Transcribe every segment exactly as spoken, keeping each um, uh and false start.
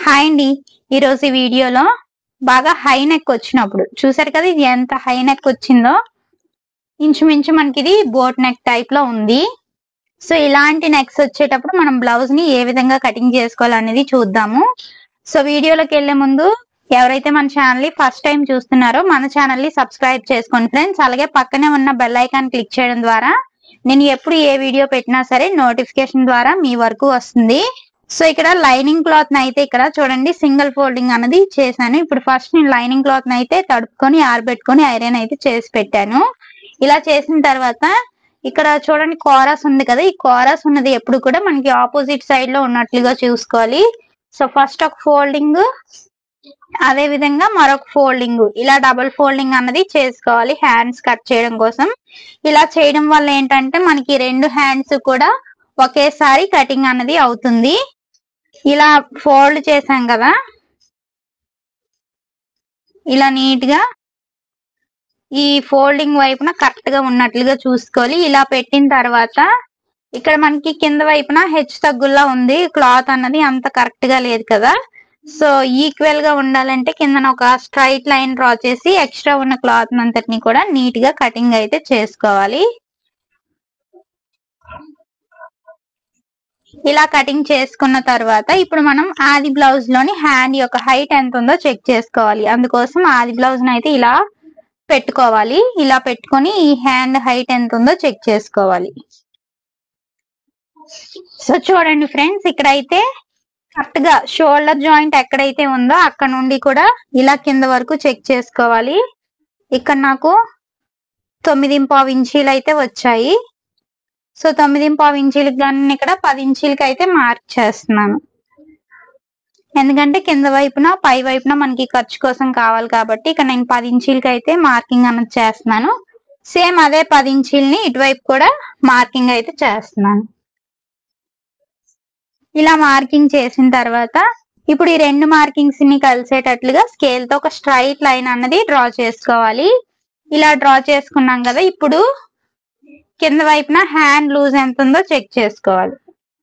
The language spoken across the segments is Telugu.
హాయ్ అండి. ఈరోజు ఈ వీడియోలో బాగా హై నెక్ వచ్చినప్పుడు చూసారు కదా, ఇది ఎంత హై నెక్ వచ్చిందో. ఇంచుమించు మనకి ఇది బోట్ నెక్ టైప్ లో ఉంది. సో ఇలాంటి నెక్స్ వచ్చేటప్పుడు మనం బ్లౌజ్ ని ఏ విధంగా కటింగ్ చేసుకోవాలనేది చూద్దాము. సో వీడియోలోకి వెళ్లే ముందు ఎవరైతే మన ఛానల్ ని ఫస్ట్ టైం చూస్తున్నారో మన ఛానల్ ని సబ్స్క్రైబ్ చేసుకోండి ఫ్రెండ్స్. అలాగే పక్కనే ఉన్న బెల్ ఐకాన్ క్లిక్ చేయడం ద్వారా నేను ఎప్పుడు ఏ వీడియో పెట్టినా సరే నోటిఫికేషన్ ద్వారా మీ వరకు వస్తుంది. సో ఇక్కడ లైనింగ్ క్లాత్ ని అయితే ఇక్కడ చూడండి సింగిల్ ఫోల్డింగ్ అనేది చేశాను. ఇప్పుడు ఫస్ట్ నేను లైనింగ్ క్లాత్ ని అయితే తడుపుకొని ఆరబెట్టుకొని ఐరన్ అయితే చేసి పెట్టాను. ఇలా చేసిన తర్వాత ఇక్కడ చూడండి కోరాస్ ఉంది కదా, ఈ కోరాస్ ఉన్నది ఎప్పుడు కూడా మనకి ఆపోజిట్ సైడ్ లో ఉన్నట్లుగా చూసుకోవాలి. సో ఫస్ట్ ఒక ఫోల్డింగ్, అదే విధంగా మరొక ఫోల్డింగ్, ఇలా డబుల్ ఫోల్డింగ్ అన్నది చేసుకోవాలి హ్యాండ్స్ కట్ చేయడం కోసం. ఇలా చేయడం వల్ల ఏంటంటే మనకి రెండు హ్యాండ్స్ కూడా ఒకేసారి కటింగ్ అన్నది అవుతుంది. ఇలా ఫోల్డ్ చేసాం కదా, ఇలా నీట్ గా ఈ ఫోల్డింగ్ వైపున కరెక్ట్ గా ఉన్నట్లుగా చూసుకోవాలి. ఇలా పెట్టిన తర్వాత ఇక్కడ మనకి కింద వైపున హెచ్చు తగ్గుల్లా ఉంది, క్లాత్ అన్నది అంత కరెక్ట్ గా లేదు కదా. సో ఈక్వల్ గా ఉండాలంటే కింద ఒక స్ట్రైట్ లైన్ డ్రా చేసి ఎక్స్ట్రా ఉన్న క్లాత్ అంతటిని కూడా నీట్ గా కటింగ్ అయితే చేసుకోవాలి. ఇలా కటింగ్ చేసుకున్న తర్వాత ఇప్పుడు మనం ఆది బ్లౌజ్ లోని హ్యాండ్ యొక్క హైట్ ఎంత ఉందో చెక్ చేసుకోవాలి. అందుకోసం ఆది బ్లౌజ్ అయితే ఇలా పెట్టుకోవాలి. ఇలా పెట్టుకొని ఈ హ్యాండ్ హైట్ ఎంత ఉందో చెక్ చేసుకోవాలి. సో చూడండి ఫ్రెండ్స్, ఇక్కడైతే కరెక్ట్ గా షోల్డర్ జాయింట్ ఎక్కడైతే ఉందో అక్కడ నుండి కూడా ఇలా కింద వరకు చెక్ చేసుకోవాలి. ఇక్కడ నాకు తొమ్మిది పావు ఇంచీలు అయితే వచ్చాయి. సో తొమ్మిది పావు ఇంచీలకు కానీ ఇక్కడ పది ఇంచీలకి అయితే మార్క్ చేస్తున్నాను. ఎందుకంటే కింద వైపున పై వైపున మనకి ఖర్చు కోసం కావాలి కాబట్టి ఇక్కడ నేను పది ఇంచీలకి అయితే మార్కింగ్ అన్నది చేస్తున్నాను. సేమ్ అదే పది ఇంచీలని ఇటువైపు కూడా మార్కింగ్ అయితే చేస్తున్నాను. ఇలా మార్కింగ్ చేసిన తర్వాత ఇప్పుడు ఈ రెండు మార్కింగ్స్ ని కలిసేటట్లుగా స్కేల్ తో ఒక స్ట్రైట్ లైన్ అన్నది డ్రా చేసుకోవాలి. ఇలా డ్రా చేసుకున్నాం కదా, ఇప్పుడు కింద వైపున హ్యాండ్ లూజ్ ఎంత ఉందో చెక్ చేసుకోవాలి.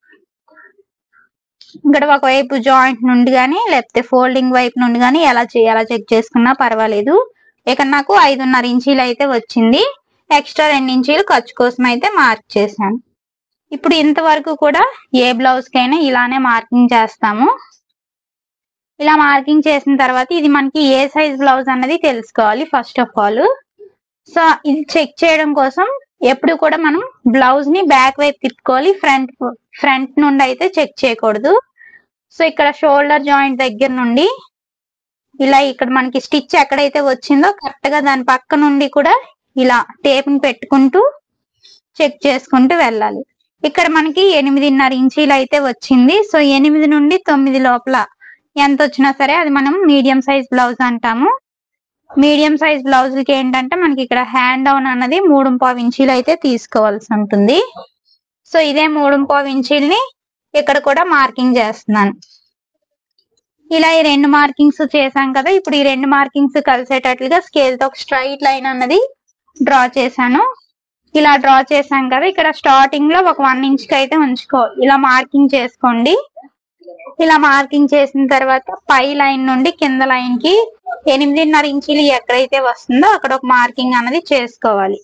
ఇక్కడ ఒకవైపు జాయింట్ నుండి కానీ లేకపోతే ఫోల్డింగ్ వైపు నుండి కానీ ఎలా చేయాలా చెక్ చేసుకున్నా పర్వాలేదు. ఇక్కడ నాకు ఐదున్నర ఇంచీలు అయితే వచ్చింది. ఎక్స్ట్రా రెండు ఇంచీలు ఖర్చు కోసం అయితే మార్క్ చేశాను. ఇప్పుడు ఇంతవరకు కూడా ఏ బ్లౌజ్ కైనా ఇలానే మార్కింగ్ చేస్తాము. ఇలా మార్కింగ్ చేసిన తర్వాత ఇది మనకి ఏ సైజ్ బ్లౌజ్ అన్నది తెలుసుకోవాలి ఫస్ట్ ఆఫ్ ఆల్. సో ఇది చెక్ చేయడం కోసం ఎప్పుడు కూడా మనం బ్లౌజ్ ని బ్యాక్ వైపు తిప్పుకోవాలి, ఫ్రంట్ ఫ్రంట్ నుండి అయితే చెక్ చేయకూడదు. సో ఇక్కడ షోల్డర్ జాయింట్ దగ్గర నుండి ఇలా ఇక్కడ మనకి స్టిచ్ ఎక్కడైతే వచ్చిందో కరెక్ట్ గా దాని పక్క నుండి కూడా ఇలా టేప్ ని పెట్టుకుంటూ చెక్ చేసుకుంటూ వెళ్ళాలి. ఇక్కడ మనకి ఎనిమిదిన్నర ఇంచీలు అయితే వచ్చింది. సో ఎనిమిది నుండి తొమ్మిది లోపల ఎంత వచ్చినా సరే అది మనం మీడియం సైజ్ బ్లౌజ్ అంటాము. మీడియం సైజ్ బ్లౌజులకి ఏంటంటే మనకి ఇక్కడ హ్యాండ్ డౌన్ అన్నది మూడు పావు ఇంచీలు అయితే తీసుకోవాల్సి ఉంటుంది. సో ఇదే మూడు పావు ఇంచీల్ని ఇక్కడ కూడా మార్కింగ్ చేస్తున్నాను. ఇలా ఈ రెండు మార్కింగ్స్ చేశాం కదా, ఇప్పుడు ఈ రెండు మార్కింగ్స్ కలిసేటట్లుగా స్కేల్ తో ఒక స్ట్రైట్ లైన్ అన్నది డ్రా చేశాను. ఇలా డ్రా చేశాం కదా, ఇక్కడ స్టార్టింగ్ లో ఒక వన్ ఇంచ్ కి అయితే ఉంచుకో, ఇలా మార్కింగ్ చేసుకోండి. ఇలా మార్కింగ్ చేసిన తర్వాత పై లైన్ నుండి కింద లైన్ కి ఎనిమిదిన్నర ఇంచీలు ఎక్కడైతే వస్తుందో అక్కడ ఒక మార్కింగ్ అనేది చేసుకోవాలి.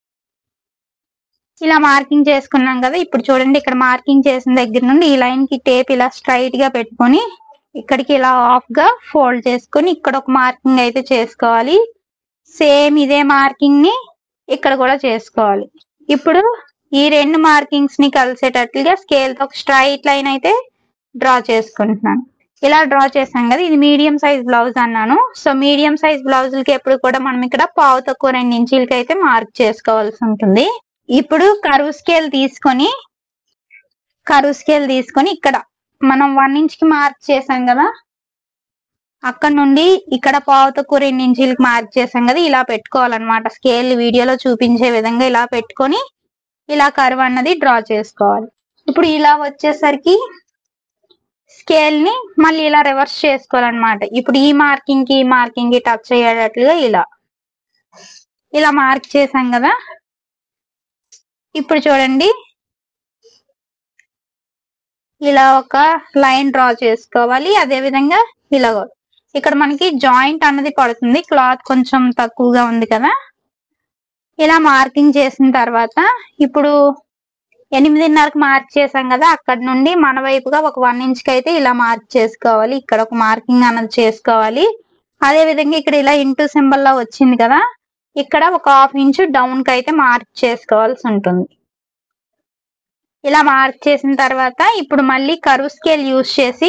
ఇలా మార్కింగ్ చేసుకున్నాం కదా, ఇప్పుడు చూడండి ఇక్కడ మార్కింగ్ చేసిన దగ్గర నుండి ఈ లైన్ కి టేప్ ఇలా స్ట్రైట్ గా పెట్టుకొని ఇక్కడికి ఇలా ఆఫ్ గా ఫోల్డ్ చేసుకొని ఇక్కడ ఒక మార్కింగ్ అయితే చేసుకోవాలి. సేమ్ ఇదే మార్కింగ్ ని ఇక్కడ కూడా చేసుకోవాలి. ఇప్పుడు ఈ రెండు మార్కింగ్స్ ని కలిసేటట్లుగా స్కేల్ తో ఒక స్ట్రైట్ లైన్ అయితే డ్రా చేసుకుంటున్నాను. ఇలా డ్రా చేసాం కదా, ఇది మీడియం సైజ్ బ్లౌజ్ అన్నాను. సో మీడియం సైజ్ బ్లౌజులకి ఎప్పుడు కూడా మనం ఇక్కడ పావు తక్కువ రెండు ఇంచీలకి అయితే మార్క్ చేసుకోవాల్సి ఉంటుంది. ఇప్పుడు కరువు స్కేల్ తీసుకొని కరువు స్కేల్ తీసుకొని ఇక్కడ మనం వన్ ఇంచ్ కి మార్క్ చేసాం కదా, అక్కడ నుండి ఇక్కడ పావు తక్కువ రెండు ఇంచీలకి మార్క్ చేసాం కదా, ఇలా పెట్టుకోవాలన్నమాట. స్కేల్ వీడియోలో చూపించే విధంగా ఇలా పెట్టుకొని ఇలా కరువు అన్నది డ్రా చేసుకోవాలి. ఇప్పుడు ఇలా వచ్చేసరికి స్కేల్ ని మళ్ళీ ఇలా రివర్స్ చేసుకోవాలన్నమాట. ఇప్పుడు ఈ మార్కింగ్ కి ఈ మార్కింగ్ కి టచ్ అయ్యేటట్లుగా ఇలా ఇలా మార్క్ చేసాం కదా, ఇప్పుడు చూడండి ఇలా ఒక లైన్ డ్రా చేసుకోవాలి. అదే విధంగా ఇలా ఇక్కడ మనకి జాయింట్ అన్నది పడుతుంది, క్లాత్ కొంచెం తక్కువగా ఉంది కదా. ఇలా మార్కింగ్ చేసిన తర్వాత ఇప్పుడు ఎనిమిదిన్నరకు మార్క్ చేసాం కదా, అక్కడ నుండి మన వైపుగా ఒక వన్ ఇంచ్ కి అయితే ఇలా మార్క్ చేసుకోవాలి. ఇక్కడ ఒక మార్కింగ్ అన్నది చేసుకోవాలి. అదే విధంగా ఇక్కడ ఇలా ఇంటూ సింబల్ లా వచ్చింది కదా, ఇక్కడ ఒక హాఫ్ ఇంచ్ డౌన్ కి అయితే మార్క్ చేసుకోవాల్సి ఉంటుంది. ఇలా మార్క్ చేసిన తర్వాత ఇప్పుడు మళ్ళీ కర్వ్ స్కేల్ యూజ్ చేసి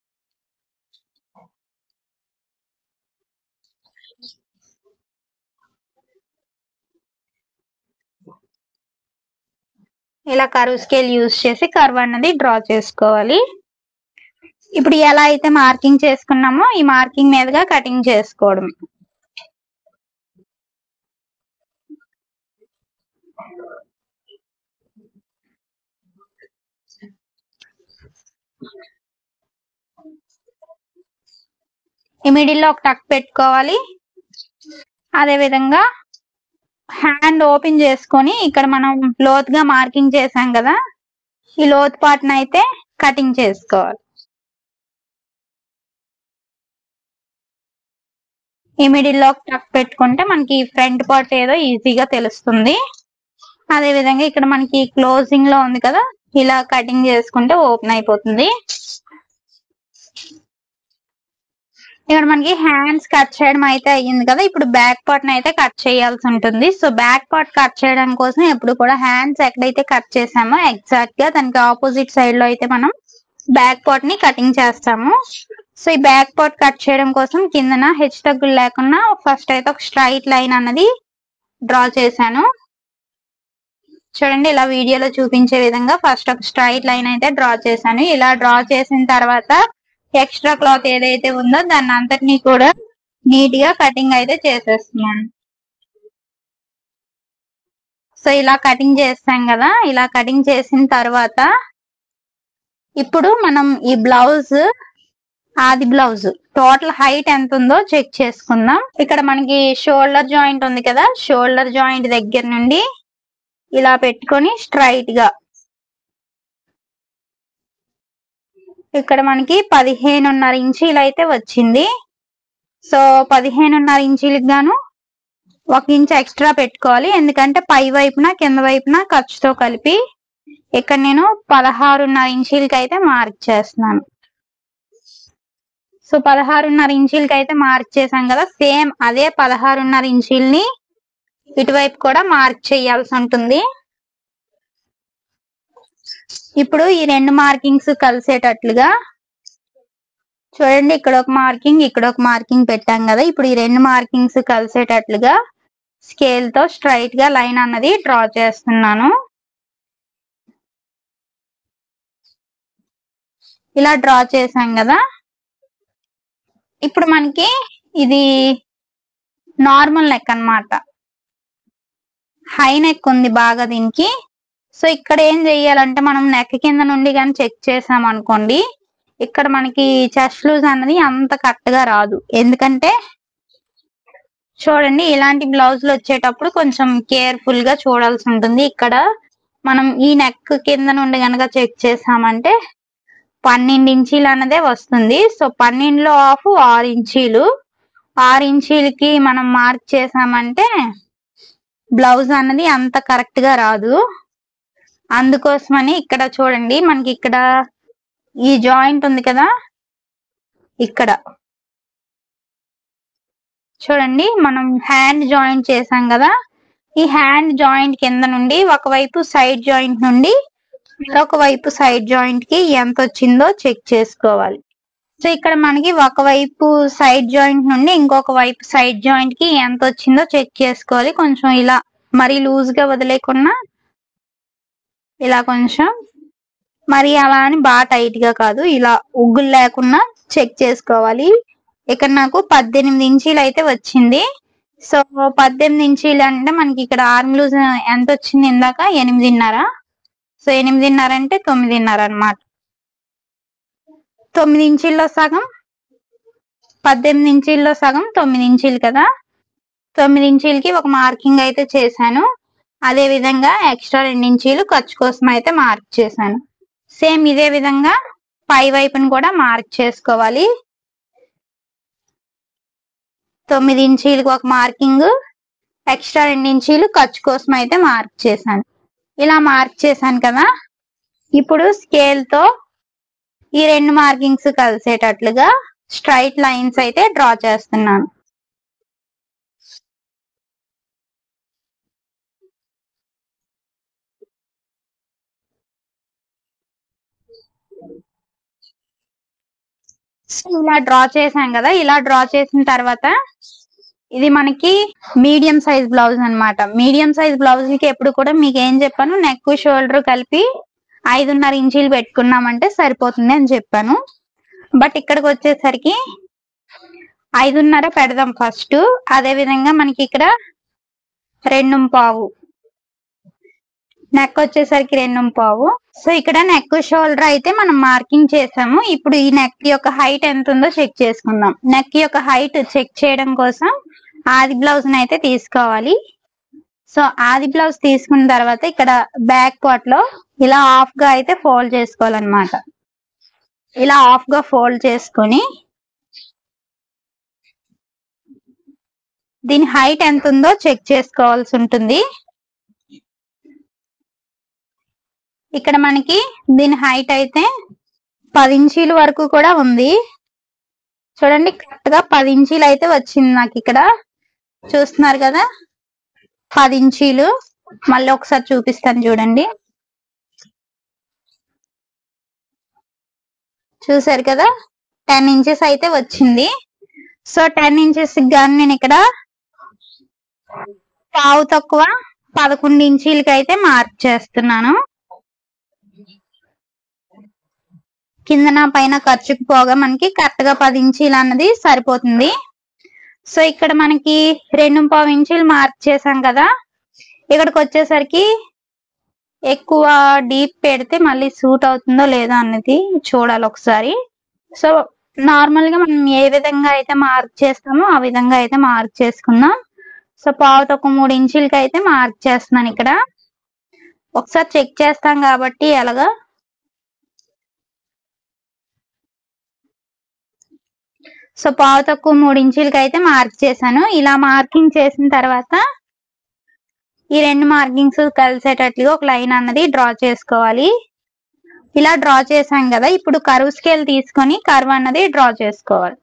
ఇలా కర్వ్ స్కేల్ యూజ్ చేసి కర్వ్ అన్నది డ్రా చేసుకోవాలి. ఇప్పుడు ఎలా అయితే మార్కింగ్ చేసుకున్నామో ఈ మార్కింగ్ మీదుగా కటింగ్ చేసుకోవడం. ఈ మిడిల్ లో ఒక టక్ పెట్టుకోవాలి. అదే విధంగా హ్యాండ్ ఓపెన్ చేసుకొని ఇక్కడ మనం లోతుగా మార్కింగ్ చేసాం కదా, ఈ లోతు పార్ట్ అయితే కటింగ్ చేసుకోవాలి. ఈ మిడిల్ లో టక్ పెట్టుకుంటే మనకి ఫ్రంట్ పార్ట్ ఏదో ఈజీగా తెలుస్తుంది. అదే విధంగా ఇక్కడ మనకి క్లోజింగ్ లో ఉంది కదా, ఇలా కటింగ్ చేసుకుంటే ఓపెన్ అయిపోతుంది. ఇక్కడ మనకి హ్యాండ్స్ కట్ చేయడం అయితే అయ్యింది కదా, ఇప్పుడు బ్యాక్ పార్ట్ అయితే కట్ చేయాల్సి ఉంటుంది. సో బ్యాక్ పార్ట్ కట్ చేయడం కోసం ఎప్పుడు కూడా హ్యాండ్స్ ఎక్కడైతే కట్ చేసామో ఎగ్జాక్ట్ గా దానికి ఆపోజిట్ సైడ్ లో అయితే మనం బ్యాక్ పార్ట్ ని కటింగ్ చేస్తాము. సో ఈ బ్యాక్ పార్ట్ కట్ చేయడం కోసం కిందన హెచ్ తగ్గులు లేకుండా ఫస్ట్ అయితే ఒక స్ట్రైట్ లైన్ అన్నది డ్రా చేశాను. చూడండి, ఇలా వీడియోలో చూపించే విధంగా ఫస్ట్ ఒక స్ట్రైట్ లైన్ అయితే డ్రా చేశాను. ఇలా డ్రా చేసిన తర్వాత ఎక్స్ట్రా క్లాత్ ఏదైతే ఉందో దాన్ని అంతటినీ కూడా నీట్ గా కటింగ్ అయితే చేసేస్తున్నాను. సో ఇలా కటింగ్ చేస్తాం కదా, ఇలా కటింగ్ చేసిన తర్వాత ఇప్పుడు మనం ఈ బ్లౌజ్ ఆది బ్లౌజ్ టోటల్ హైట్ ఎంత ఉందో చెక్ చేసుకుందాం. ఇక్కడ మనకి షోల్డర్ జాయింట్ ఉంది కదా, షోల్డర్ జాయింట్ దగ్గర నుండి ఇలా పెట్టుకొని స్ట్రైట్ గా ఇక్కడ మనకి పదిహేనున్నర ఇంచీలు అయితే వచ్చింది. సో పదిహేనున్నర ఇంచీలకు గాను ఒక ఇంచ్ ఎక్స్ట్రా పెట్టుకోవాలి, ఎందుకంటే పై వైపున కింద వైపున ఖర్చుతో కలిపి ఇక్కడ నేను పదహారున్నర ఇంచీలకి అయితే మార్క్ చేస్తున్నాను. సో పదహారున్నర ఇంచీలకి అయితే మార్క్ చేశాం కదా, సేమ్ అదే పదహారున్నర ఇంచీల్ని ఇటువైపు కూడా మార్క్ చేయాల్సి ఉంటుంది. ఇప్పుడు ఈ రెండు మార్కింగ్స్ కలిసేటట్లుగా చూడండి, ఇక్కడ ఒక మార్కింగ్ ఇక్కడ ఒక మార్కింగ్ పెట్టాం కదా, ఇప్పుడు ఈ రెండు మార్కింగ్స్ కలిసేటట్లుగా స్కేల్ తో స్ట్రైట్ గా లైన్ అన్నది డ్రా చేస్తున్నాను. ఇలా డ్రా చేసాం కదా, ఇప్పుడు మనకి ఇది నార్మల్ నెక్ అన్నమాట, హై నెక్ ఉంది బాగా దీనికి. సో ఇక్కడ ఏం చెయ్యాలంటే మనం నెక్ కింద నుండి కానీ చెక్ చేసాం అనుకోండి, ఇక్కడ మనకి చెస్ట్ లూజ్ అన్నది అంత కరెక్ట్ గా రాదు. ఎందుకంటే చూడండి, ఇలాంటి బ్లౌజులు వచ్చేటప్పుడు కొంచెం కేర్ఫుల్ గా చూడాల్సి ఉంటుంది. ఇక్కడ మనం ఈ నెక్ కింద నుండి కనుక చెక్ చేసామంటే పన్నెండు ఇంచీలు అన్నదే వస్తుంది. సో పన్నెండులో ఆఫ్ ఆరు ఇంచీలు ఆరు ఇంచీలకి మనం మార్క్ చేసామంటే బ్లౌజ్ అన్నది అంత కరెక్ట్ గా రాదు. అందుకోసమని ఇక్కడ చూడండి, మనకి ఇక్కడ ఈ జాయింట్ ఉంది కదా, ఇక్కడ చూడండి మనం హ్యాండ్ జాయింట్ చేసాం కదా, ఈ హ్యాండ్ జాయింట్ కింద నుండి ఒకవైపు సైడ్ జాయింట్ నుండి మరొక వైపు సైడ్ జాయింట్ కి ఎంత వచ్చిందో చెక్ చేసుకోవాలి. సో ఇక్కడ మనకి ఒకవైపు సైడ్ జాయింట్ నుండి ఇంకొక వైపు సైడ్ జాయింట్ కి ఎంత వచ్చిందో చెక్ చేసుకోవాలి. కొంచెం ఇలా మరీ లూజ్ గా వదిలేకుండా ఇలా కొంచెం, మరి అలా అని బాగా టైట్ గా కాదు, ఇలా ఉగ్గులు లేకుండా చెక్ చేసుకోవాలి. ఇక్కడ నాకు పద్దెనిమిది ఇంచీలు అయితే వచ్చింది. సో పద్దెనిమిది ఇంచీలు అంటే మనకి ఇక్కడ ఆర్మ్ లూజ్ ఎంత వచ్చింది ఇందాక ఎనిమిదిన్నర. సో ఎనిమిదిన్నర అంటే తొమ్మిదిన్నర అన్నమాట. తొమ్మిది ఇంచీల్లో సగం పద్దెనిమిది ఇంచీల్లో సగం తొమ్మిది ఇంచీలు కదా, తొమ్మిది ఇంచీలకి ఒక మార్కింగ్ అయితే చేశాను. అదే విధంగా ఎక్స్ట్రా రెండు ఇంచీలు ఖర్చు కోసం అయితే మార్క్ చేశాను. సేమ్ ఇదే విధంగా పై వైపును కూడా మార్క్ చేసుకోవాలి. తొమ్మిది ఇంచీలకు ఒక మార్కింగ్, ఎక్స్ట్రా రెండు ఇంచీలు ఖర్చు కోసం అయితే మార్క్ చేశాను. ఇలా మార్క్ చేశాను కదా, ఇప్పుడు స్కేల్ తో ఈ రెండు మార్కింగ్స్ కలిసేటట్లుగా స్ట్రైట్ లైన్స్ అయితే డ్రా చేస్తున్నాను. ఇలా డ్రా చేసాం కదా, ఇలా డ్రా చేసిన తర్వాత ఇది మనకి మీడియం సైజ్ బ్లౌజ్ అన్నమాట. మీడియం సైజ్ బ్లౌజ్ కి ఎప్పుడు కూడా మీకు ఏం చెప్పాను, నెక్ షోల్డర్ కలిపి ఐదున్నర ఇంచీలు పెట్టుకున్నామంటే సరిపోతుంది అని చెప్పాను. బట్ ఇక్కడికి వచ్చేసరికి ఐదున్నర పెడదాం ఫస్ట్. అదే విధంగా మనకి ఇక్కడ రెండు పావు, నెక్ వచ్చేసరికి రెండు పావు. సో ఇక్కడ నెక్ షోల్డర్ అయితే మనం మార్కింగ్ చేసాము. ఇప్పుడు ఈ నెక్ యొక్క హైట్ ఎంత ఉందో చెక్ చేసుకుందాం. నెక్ యొక్క హైట్ చెక్ చేయడం కోసం ఆది బ్లౌజ్ అయితే తీసుకోవాలి. సో ఆది బ్లౌజ్ తీసుకున్న తర్వాత ఇక్కడ బ్యాక్ పార్ట్ లో ఇలా హాఫ్ గా అయితే ఫోల్డ్ చేసుకోవాలన్నమాట. ఇలా హాఫ్ గా ఫోల్డ్ చేసుకొని దీని హైట్ ఎంత ఉందో చెక్ చేసుకోవాల్సి ఉంటుంది. ఇక్కడ మనకి దీని హైట్ అయితే పది ఇంచీల వరకు కూడా ఉంది. చూడండి, కరెక్ట్ గా పది ఇంచీలు అయితే వచ్చింది నాకు. ఇక్కడ చూస్తున్నారు కదా, పది ఇంచీలు. మళ్ళీ ఒకసారి చూపిస్తాను చూడండి. చూసారు కదా, టెన్ ఇంచెస్ అయితే వచ్చింది. సో టెన్ ఇంచెస్ గాని నేను ఇక్కడ పావు తక్కువ పదకొండు ఇంచీలకి అయితే మార్క్ చేస్తున్నాను. కిందన పైన ఖర్చుకు పోగా మనకి కరెక్ట్ గా పది ఇంచీలు అన్నది సరిపోతుంది. సో ఇక్కడ మనకి రెండు పావు ఇంచీలు మార్క్ చేసాం కదా, ఇక్కడికి వచ్చేసరికి ఎక్కువ డీప్ పెడితే మళ్ళీ సూట్ అవుతుందో లేదో అన్నది చూడాలి ఒకసారి. సో నార్మల్ గా మనం ఏ విధంగా అయితే మార్క్ చేస్తామో ఆ విధంగా అయితే మార్క్ చేసుకుందాం. సో పావు తక్కువ మూడు ఇంచీలకి అయితే మార్క్ చేస్తున్నాను. ఇక్కడ ఒకసారి చెక్ చేస్తాం కాబట్టి ఎలాగా. సో పావు తక్కువ మూడు ఇంచీలకి అయితే మార్క్ చేశాను. ఇలా మార్కింగ్ చేసిన తర్వాత ఈ రెండు మార్కింగ్స్ కలిసేటట్లుగా ఒక లైన్ అన్నది డ్రా చేసుకోవాలి. ఇలా డ్రా చేసాం కదా, ఇప్పుడు కర్వ్ స్కేల్ తీసుకొని కర్వ్ అన్నది డ్రా చేసుకోవాలి.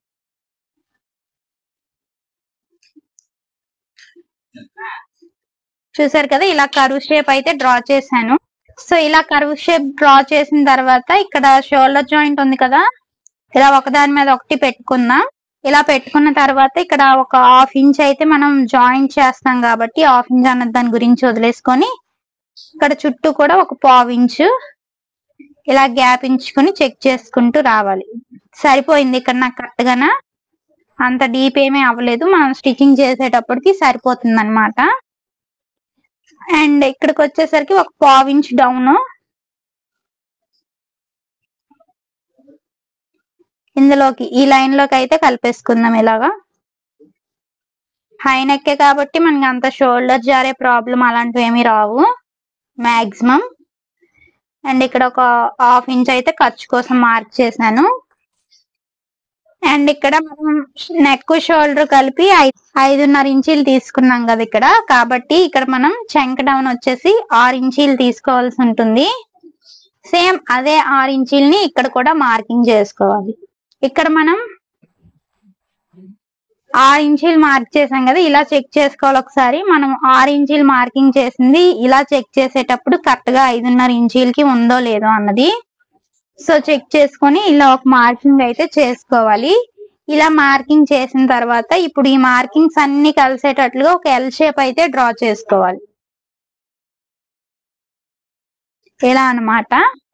చూసారు కదా, ఇలా కర్వ్ షేప్ అయితే డ్రా చేశాను. సో ఇలా కర్వ్ షేప్ డ్రా చేసిన తర్వాత ఇక్కడ షోల్డర్ జాయింట్ ఉంది కదా, ఇలా ఒకదాని మీద ఒకటి పెట్టుకుందాం. ఇలా పెట్టుకున్న తర్వాత ఇక్కడ ఒక హాఫ్ ఇంచ్ అయితే మనం జాయింట్ చేస్తాం కాబట్టి హాఫ్ ఇంచ్ అన్నది దాని గురించి వదిలేసుకొని ఇక్కడ చుట్టూ కూడా ఒక పావు ఇంచు ఇలా గ్యాప్ ఇంచుకొని చెక్ చేసుకుంటూ రావాలి. సరిపోయింది ఇక్కడ నాకు కరెక్ట్ గానా, అంత డీప్ ఏమీ అవ్వలేదు. మనం స్టిచ్చింగ్ చేసేటప్పటికి సరిపోతుంది అనమాట. అండ్ ఇక్కడికి వచ్చేసరికి ఒక పావు ఇంచ్ డౌన్ ఇందులోకి ఈ లైన్ లోకి అయితే కలిపేసుకుందాం. ఇలాగా హై నెక్ కాబట్టి మనకి అంత షోల్డర్ జారే ప్రాబ్లం అలాంటివి ఏమీ రావు మాక్సిమం. అండ్ ఇక్కడ ఒక హాఫ్ ఇంచ్ అయితే ఖర్చు కోసం మార్క్ చేశాను. అండ్ ఇక్కడ మనం నెక్ షోల్డర్ కలిపి ఐదున్నర ఇంచీలు తీసుకున్నాం కదా ఇక్కడ, కాబట్టి ఇక్కడ మనం చంక డౌన్ వచ్చేసి ఆరు ఇంచీలు తీసుకోవాల్సి ఉంటుంది. సేమ్ అదే ఆరు ఇంచీలని ఇక్కడ కూడా మార్కింగ్ చేసుకోవాలి. ఇక్కడ మనం ఆరు ఇంచీలు మార్క్ చేసాం కదా, ఇలా చెక్ చేసుకోవాలి ఒకసారి. మనం ఆరు ఇంచీలు మార్కింగ్ చేసింది ఇలా చెక్ చేసేటప్పుడు కరెక్ట్ గా ఐదున్నర ఇంచీలకి ఉందో లేదో అన్నది. సో చెక్ చేసుకొని ఇలా ఒక మార్కింగ్ అయితే చేసుకోవాలి. ఇలా మార్కింగ్ చేసిన తర్వాత ఇప్పుడు ఈ మార్కింగ్స్ అన్ని కలిసేటట్లుగా ఒక ఎల్ షేప్ అయితే డ్రా చేసుకోవాలి. ఇలా అన్నమాట.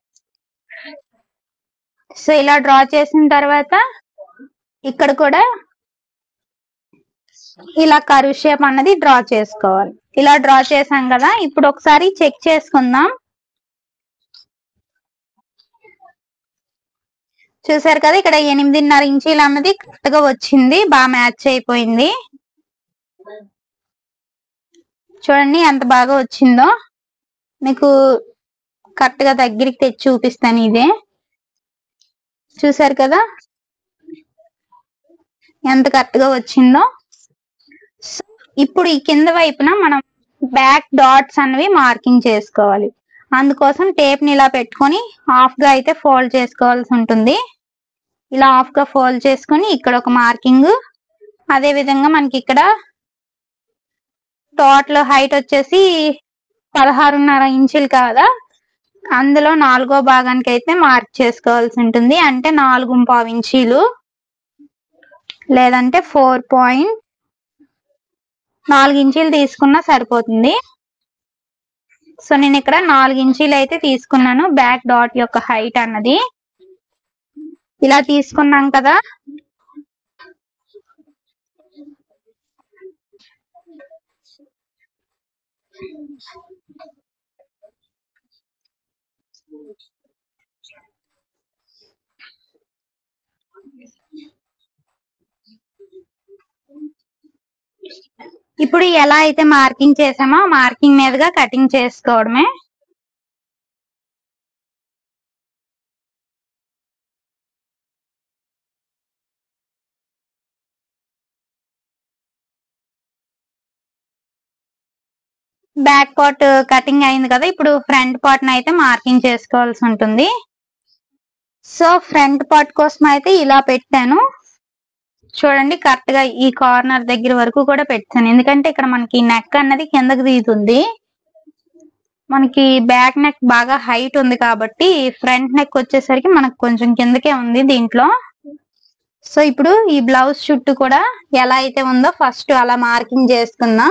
సో ఇలా డ్రా చేసిన తర్వాత ఇక్కడ కూడా ఇలా కర్వ్ షేప్ అన్నది డ్రా చేసుకోవాలి. ఇలా డ్రా చేసాం కదా, ఇప్పుడు ఒకసారి చెక్ చేసుకుందాం. చూసారు కదా, ఇక్కడ ఎనిమిదిన్నర ఇంచీలు అన్నది కరెక్ట్ గా వచ్చింది, బాగా మ్యాచ్ అయిపోయింది. చూడండి ఎంత బాగా వచ్చిందో. మీకు కరెక్ట్ గా దగ్గరికి తెచ్చి చూపిస్తాను. ఇదే చూసారు కదా ఎంత కరెక్ట్ గా వచ్చిందో. ఇప్పుడు ఈ కింద వైపున మనం బ్యాక్ డాట్స్ అనేవి మార్కింగ్ చేసుకోవాలి. అందుకోసం టేప్ ని ఇలా పెట్టుకొని హాఫ్ గా అయితే ఫోల్డ్ చేసుకోవాల్సి ఉంటుంది. ఇలా హాఫ్ గా ఫోల్డ్ చేసుకొని ఇక్కడ ఒక మార్కింగ్, అదే విధంగా మనకి ఇక్కడ టోటల్ హైట్ వచ్చేసి పదహారున్నర ఇంచులు కదా, అందులో నాలుగో భాగానికి అయితే మార్క్ చేసుకోవాల్సి ఉంటుంది. అంటే నాలుగు పావు ఇంచీలు లేదంటే ఫోర్ పాయింట్ నాలుగు ఇంచీలు తీసుకున్నా సరిపోతుంది. సో నేను ఇక్కడ నాలుగు ఇంచీలు అయితే తీసుకున్నాను బ్యాక్ డాట్ యొక్క హైట్ అన్నది. ఇలా తీసుకున్నాం కదా, ఇప్పుడు ఎలా అయితే మార్కింగ్ చేసామో మార్కింగ్ మీదుగా కటింగ్ చేసుకోవడమే. బ్యాక్ పార్ట్ కటింగ్ అయింది కదా, ఇప్పుడు ఫ్రంట్ పార్ట్ అయితే మార్కింగ్ చేసుకోవాల్సి ఉంటుంది. సో ఫ్రంట్ పార్ట్ కోసం అయితే ఇలా పెట్టాను చూడండి, కరెక్ట్ గా ఈ కార్నర్ దగ్గర వరకు కూడా పెట్టాను. ఎందుకంటే ఇక్కడ మనకి నెక్ అన్నది కిందకి దిగుతుంది. మనకి బ్యాక్ నెక్ బాగా హైట్ ఉంది కాబట్టి ఫ్రంట్ నెక్ వచ్చేసరికి మనకు కొంచెం కిందకే ఉంది దీంట్లో. సో ఇప్పుడు ఈ బ్లౌజ్ చుట్టూ కూడా ఎలా అయితే ఉందో ఫస్ట్ అలా మార్కింగ్ చేసుకుందాం.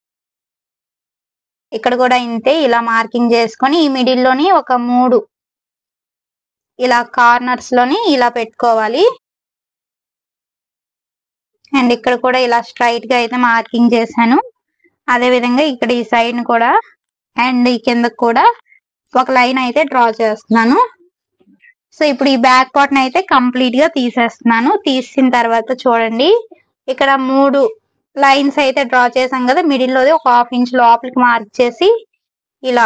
ఇక్కడ కూడా ఇంతే, ఇలా మార్కింగ్ చేసుకొని ఈ మిడిల్ లోని ఒక మూడు ఇలా కార్నర్స్ లోని ఇలా పెట్టుకోవాలి. అండ్ ఇక్కడ కూడా ఇలా స్ట్రైట్ గా అయితే మార్కింగ్ చేశాను. అదే విధంగా ఇక్కడ ఈ సైడ్ కూడా అండ్ ఈ కిందకు కూడా ఒక లైన్ అయితే డ్రా చేస్తున్నాను. సో ఇప్పుడు ఈ బ్యాక్ పార్ట్ అయితే కంప్లీట్ గా తీసేస్తున్నాను. తీసిన తర్వాత చూడండి, ఇక్కడ మూడు లైన్స్ అయితే డ్రా చేసాం కదా, మిడిల్ లోది ఒక హాఫ్ ఇంచ్ లోపలికి మార్క్ చేసి ఇలా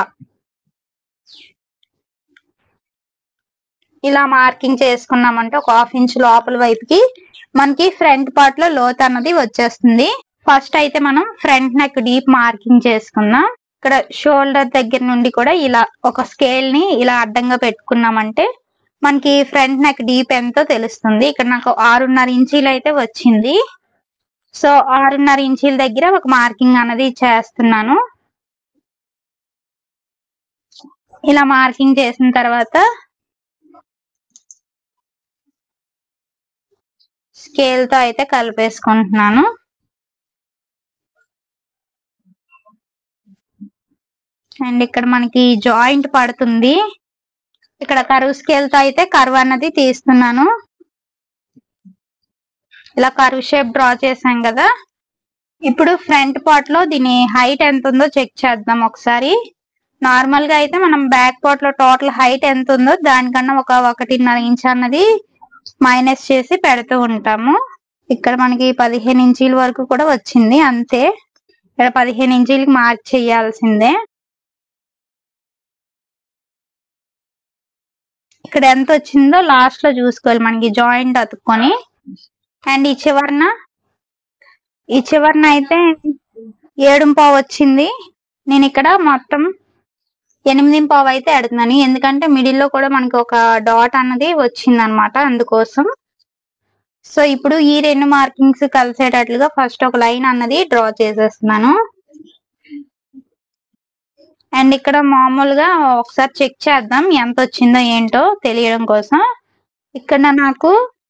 ఇలా మార్కింగ్ చేసుకున్నామంటే ఒక హాఫ్ ఇంచ్ లోపల వైపుకి మనకి ఫ్రంట్ పార్ట్ లో లోత్ అన్నది వచ్చేస్తుంది. ఫస్ట్ అయితే మనం ఫ్రంట్ నెక్ డీప్ మార్కింగ్ చేసుకుందాం. ఇక్కడ షోల్డర్ దగ్గర నుండి కూడా ఇలా ఒక స్కేల్ ని ఇలా అడ్డంగా పెట్టుకున్నామంటే మనకి ఫ్రంట్ నెక్ డీప్ ఎంతో తెలుస్తుంది. ఇక్కడ నాకు ఆరున్నర ఇంచీలు అయితే వచ్చింది. సో ఆరున్నర ఇంచీల దగ్గర ఒక మార్కింగ్ అనేది చేస్తున్నాను. ఇలా మార్కింగ్ చేసిన తర్వాత స్కేల్ తో అయితే కలిపేసుకుంటున్నాను. అండ్ ఇక్కడ మనకి జాయింట్ పడుతుంది. ఇక్కడ కర్వ్ స్కేల్ తో అయితే కర్వ్ అన్నది తీస్తున్నాను. ఇలా కర్వ్ షేప్ డ్రా చేసాం కదా, ఇప్పుడు ఫ్రంట్ పార్ట్ లో దీని హైట్ ఎంత ఉందో చెక్ చేద్దాం ఒకసారి. నార్మల్ గా అయితే మనం బ్యాక్ పార్ట్ లో టోటల్ హైట్ ఎంత ఉందో దానికన్నా ఒక ఒకటిన్నర ఇంచ్ అన్నది మైనస్ చేసి పెడుతూ ఉంటాము. ఇక్కడ మనకి పదిహేను ఇంచీల వరకు కూడా వచ్చింది అంతే. ఇక్కడ పదిహేను ఇంచీలకి మార్క్ చేయాల్సిందే. ఇక్కడ ఎంత వచ్చిందో లాస్ట్ లో చూసుకోవాలి మనకి జాయింట్ అతుక్కొని. అండ్ ఈ చివరన ఈ చివరన అయితే ఏడు పావు వచ్చింది. నేను ఇక్కడ మొత్తం ఎనిమిది పావు అయితే ఎడుతున్నాను, ఎందుకంటే మిడిల్ లో కూడా మనకి ఒక డాట్ అన్నది వచ్చింది అనమాట, అందుకోసం. సో ఇప్పుడు ఈ రెండు మార్కింగ్స్ కలిసేటట్లుగా ఫస్ట్ ఒక లైన్ అన్నది డ్రా చేసేస్తున్నాను. అండ్ ఇక్కడ మామూలుగా ఒకసారి చెక్ చేద్దాం ఎంత వచ్చిందో ఏంటో తెలియడం కోసం. ఇక్కడ నాకు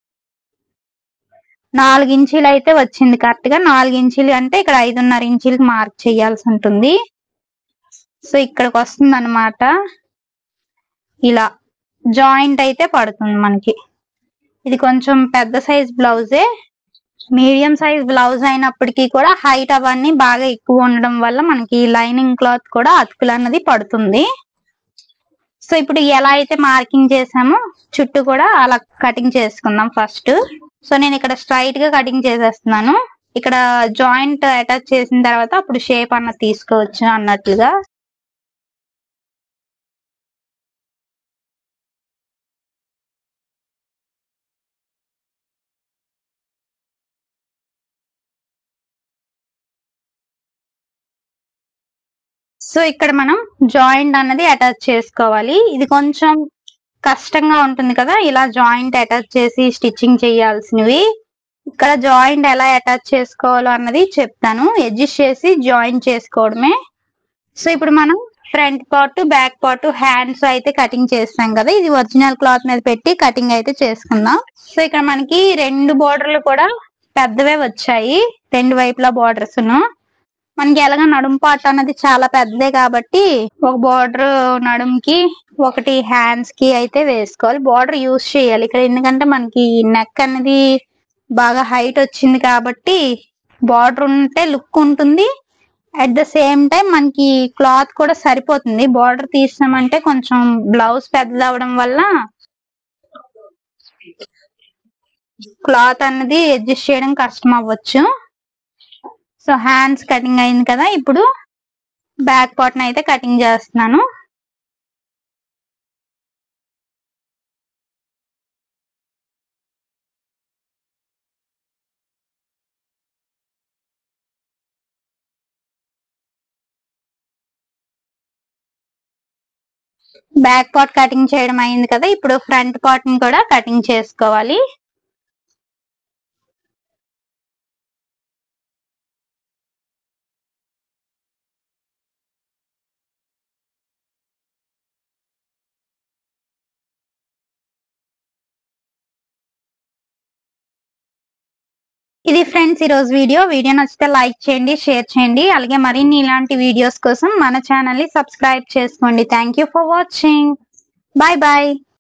నాలుగు ఇంచీలు అయితే వచ్చింది కరెక్ట్ గా. నాలుగు ఇంచీలు అంటే ఇక్కడ ఐదున్నర ఇంచీలకి మార్క్ చేయాల్సి ఉంటుంది. సో ఇక్కడికి వస్తుంది అనమాట, ఇలా జాయింట్ అయితే పడుతుంది మనకి. ఇది కొంచెం పెద్ద సైజ్ బ్లౌజే, మీడియం సైజ్ బ్లౌజ్ అయినప్పటికీ కూడా హైట్ అవన్నీ బాగా ఎక్కువ ఉండడం వల్ల మనకి లైనింగ్ క్లాత్ కూడా అతుకులు అన్నది పడుతుంది. సో ఇప్పుడు ఎలా అయితే మార్కింగ్ చేసామో చుట్టూ కూడా అలా కటింగ్ చేసుకుందాం ఫస్ట్. సో నేను ఇక్కడ స్ట్రైట్ గా కటింగ్ చేసేస్తున్నాను. ఇక్కడ జాయింట్ అటాచ్ చేసిన తర్వాత అప్పుడు షేప్ అన్నది తీసుకోవచ్చు అన్నట్లుగా. సో ఇక్కడ మనం జాయింట్ అన్నది అటాచ్ చేసుకోవాలి. ఇది కొంచెం కష్టంగా ఉంటుంది కదా, ఇలా జాయింట్ అటాచ్ చేసి స్టిచ్చింగ్ చేయాల్సినవి. ఇక్కడ జాయింట్ ఎలా అటాచ్ చేసుకోవాలో అన్నది చెప్తాను. అడ్జస్ట్ చేసి జాయింట్ చేసుకోవడమే. సో ఇప్పుడు మనం front part, back part, hands అయితే కటింగ్ చేస్తాం కదా, ఇది ఒరిజినల్ క్లాత్ మీద పెట్టి కటింగ్ అయితే చేసుకుందాం. సో ఇక్కడ మనకి రెండు బోర్డర్లు కూడా పెద్దవే వచ్చాయి, రెండు వైపులా బోర్డర్స్. మనకి ఎలాగ నడుము పార్ట్ అన్నది చాలా పెద్దదే కాబట్టి ఒక బోర్డర్ నడుముకి, ఒకటి హ్యాండ్స్ కి అయితే వేసుకోవాలి. బోర్డర్ యూజ్ చేయాలి ఇక్కడ, ఎందుకంటే మనకి నెక్ అనేది బాగా హైట్ వచ్చింది కాబట్టి బార్డర్ ఉంటే లుక్ ఉంటుంది. అట్ ద సేమ్ టైం మనకి క్లాత్ కూడా సరిపోతుంది. బార్డర్ తీసామంటే కొంచెం బ్లౌజ్ పెద్దది అవడం వల్ల క్లాత్ అన్నది అడ్జస్ట్ చేయడం కష్టం అవ్వచ్చు. సో హ్యాండ్స్ కటింగ్ అయింది కదా, ఇప్పుడు బ్యాక్ పార్ట్ అయితే కటింగ్ చేస్తున్నాను. బ్యాక్ పార్ట్ కటింగ్ చేయడం అయింది కదా, ఇప్పుడు ఫ్రంట్ పార్ట్ ని కూడా కటింగ్ చేసుకోవాలి. ఇది ఫ్రెండ్స్ ఈ రోజు వీడియో. వీడియో నచ్చితే లైక్ చేయండి, షేర్ చేయండి. అలాగే మరిన్ని ఇలాంటి వీడియోస్ కోసం మన ఛానల్ ని సబ్స్క్రైబ్ చేసుకోండి. Thank you for watching. Bye bye.